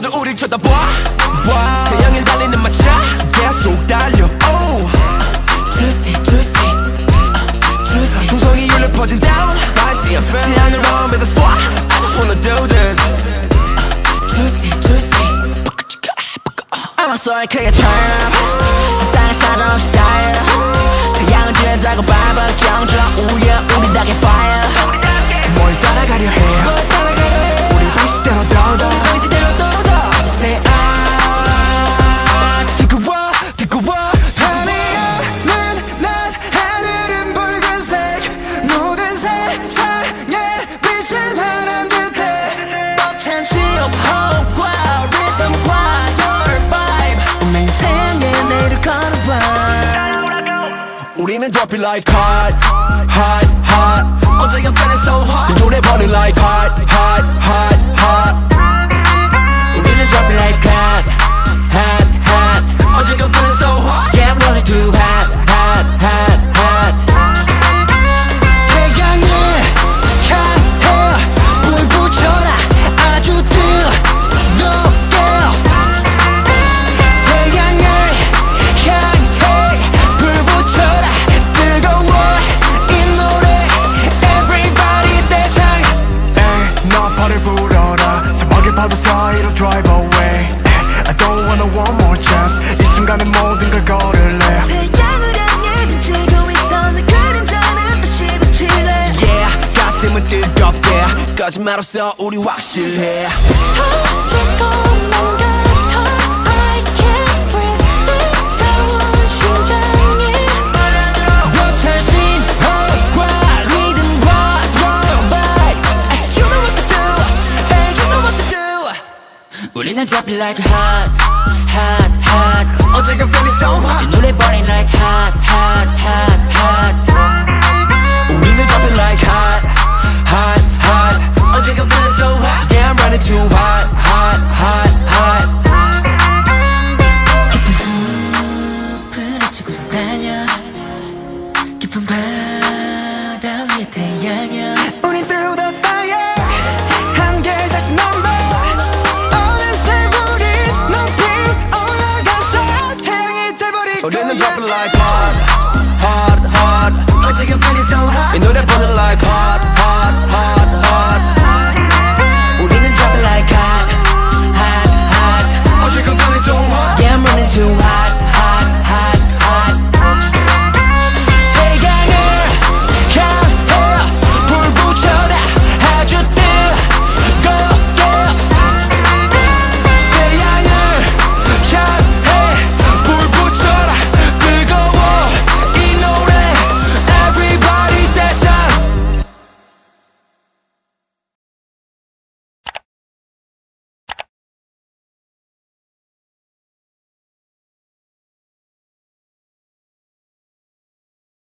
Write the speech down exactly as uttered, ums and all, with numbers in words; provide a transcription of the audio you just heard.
모두 우릴 쳐다봐. 태양을 달리는 마차 계속 달려. oh. Juicy juicy juicy 중성이 울려 퍼진 down. 태양을 마음에다 쏴. I just wanna do this. Juicy juicy I'm sorry 크게 turn 세상을 사정없이 style. 태양을 지나자고 밟아 경적 우려 우리 닭의 fire. 뭘 따라가려 해 우리 방식대로 더더 Say ah 뜨거워 뜨거워 밤이야는 낮 하늘은 붉은색 모든 세상에 빛을 발한 듯해. 벅찬 시험호흡과 리듬과 your vibe 운명의 태양에 내일을 걸어봐. 우리는 drop it like hot hot hot 어제가 feeling so hot 이 노래 burning like hot hot hot hot 우리는 drop it like hot hot hot 어제가 feeling so hot yeah I'm running too hot hot hot hot 태양을 향해 불 붙여라 아주 뜨겁게. 태양을 향해 불 붙여라 뜨거워 이 노래 Everybody 대장. 에이 너 발을 불어라 사막의 파도 사이로 drive away. I don't wanna one more chance 이 순간에 모든 걸 걸을래. 태양을 향해 등지고 있던 내 그림자는 다시 비치네. Yeah 가슴은 뜨겁게 거짓말 없어 우리 확실해. 터질 것만 같아 I can't breathe 뜨거운 심장이 벅찬 신호과 리듬과 your vibe. Ay, you know what to do. Hey, you know what to do. 우리는 drop it like hot, hot, hot. 어제가 feeling so hot. 이 노래 burning like hot, hot, hot, hot. 우리는 drop it like hot, hot, hot. 어제가 feeling so hot. Yeah, I'm running too hot, hot, hot, hot. 깊은 숲을 헤치고서 달려 깊은 바다 위에 태양이야. 우린 through the fire 한결 다시 넘버 어느새 우린 높이 올라가서 태양이 돼버릴 거야. 우리는 drop it like hot, hot, hot. 어제가 feeling so hot. 이 노래 burning like hot, hot.